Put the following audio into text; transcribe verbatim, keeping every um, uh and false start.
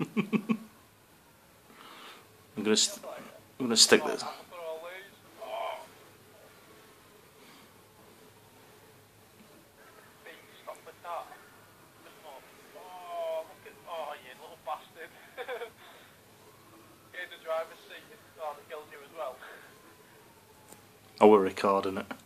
I'm gonna st I'm gonna stick this. I were recording it.